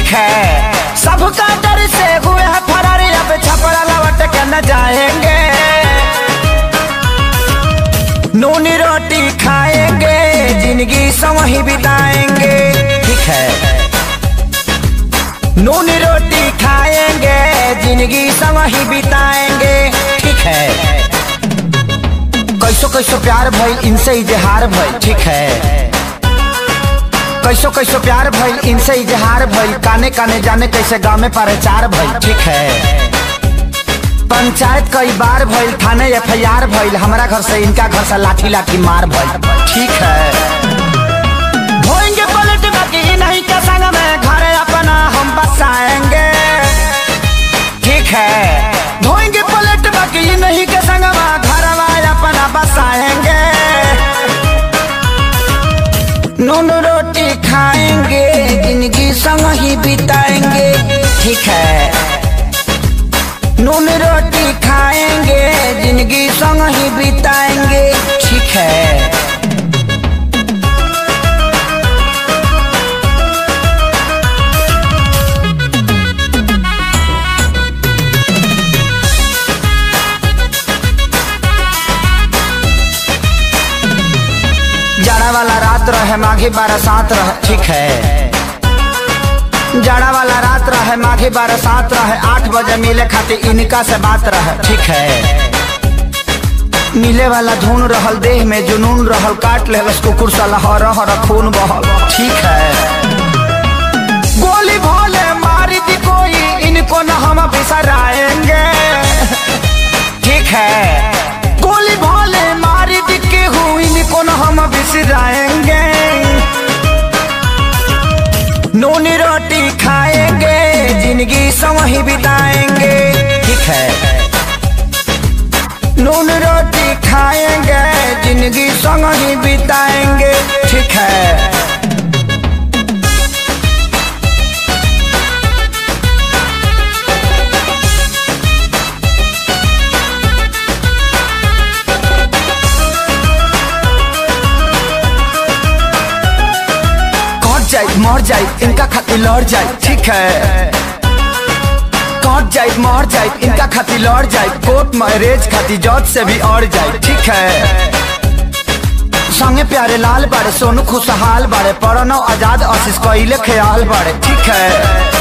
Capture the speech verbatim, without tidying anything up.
ठीक है। सबका डर से हुए हैं फरार, अब छपरा लौट के न जाएंगे। नूनी रोटी खाएंगे, जिंदगी संग ही बिताएंगे। ठीक है। नूनी रोटी खाएंगे, जिंदगी संग ही बिताएंगे। ठीक है। कैसो कैसो प्यार भइल, इनसे इजहार भइल। ठीक है। कैसो कैसो प्यार भइल, इनसे इजहार भइल। काने काने जाने कैसे गाँव में प्रचार भइल। ठीक है। पंचायत कई बार भइल, थाने एफ आई आर भइल। हमारा घर से इनका घर से लाठी लाठी मार भइल। ठीक है। धोएंगे पलट बाकी नहीं के संग में, घर अपना हम बसाएंगे। ठीक है। धोएंगे पलट बाकी नहीं के संग में, घर अपना बसाएंगे। नून रोटी खाएंगे, जिंदगी संग ही बिताएंगे। ठीक है। नून रोटी खाएंगे, जिंदगी संग ही बिताएंगे। ठीक है। जाड़ा वाला रात रहे, माघी बरसात रहे। ठीक है। जाड़ा वाला रात रहे, माघी बरसात रहे। आठ बजे मिले खातिर इनका से बात रहे। ठीक है। मिले वाला धुन रहल, देह में जुनून रहल। काट ले कुकुर साला हर हर खून बहल। ठीक है। गोली भोले मारी दी कोई, इनको न हम बिसराएंगे। ठीक है। गोली भोले मारी दी के हुई, इनको न हम बिसराएंगे। नूनी रोटी खाएंगे, जिंदगी संग ही बिताएंगे। ठीक है। नून रोटी खाएंगे, जिंदगी संग ही बिताएंगे। ठीक है। मर जाए इनका खातिर लड़ जाए। ठीक है। कट जाए मर जाए इनका खातिर लड़ जाए। कोर्ट मैरिज खातिर जज से भी अड़ जाए। ठीक है। संगे प्यारे लाल बाड़े, सोनू खुशहाल बाड़े, प्रणव आजाद आशीष कइले ख्याल बाड़े। ठीक है।